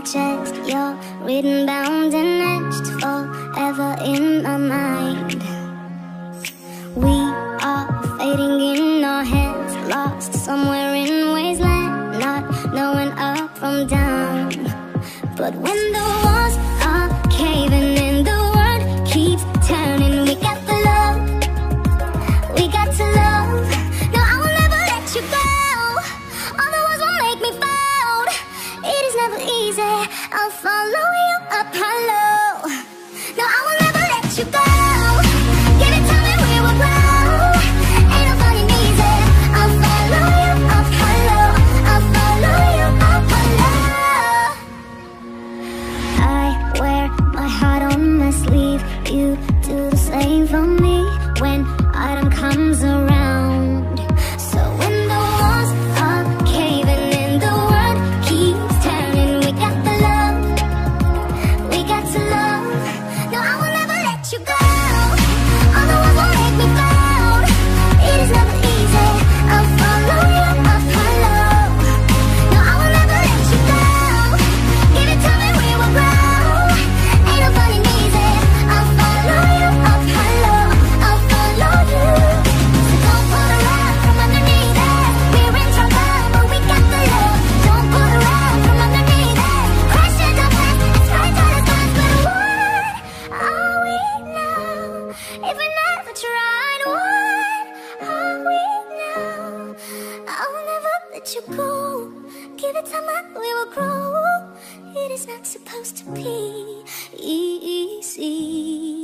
chest. You're written, bound and etched forever in my mind. We are fading in our heads, lost somewhere in wasteland, not knowing up from down. But when the walls are caving in, the world keeps turning. We got the love, we got to love. No, I will never let you go. All the walls will make me fold. It is never easy, I'll follow you up hello. No, I will never let you go. Give it time and we will grow. Ain't no finding easy, I'll follow you up hello. I'll follow you up hello. I wear my heart on my sleeve. You do the same for me when autumn comes around. So when the walls are caving in, the world keeps turning. We got the love, we got to love. No, I will never let you go. All the walls will make me fold. It is never easy, I'll follow you up hello. No, I will never let you go. Give it time and we will grow. Ain't no finding easy, I'll follow you up hello. I'll follow you. So don't pull the rug from underneath it. We're in trouble, but we got the love. Don't pull the rug from underneath it. Crashing the past, it's right till it's gone. But what are we now if we never tried? What are we now? I will never let you go. Give it time and we will grow. It is not supposed to be easy.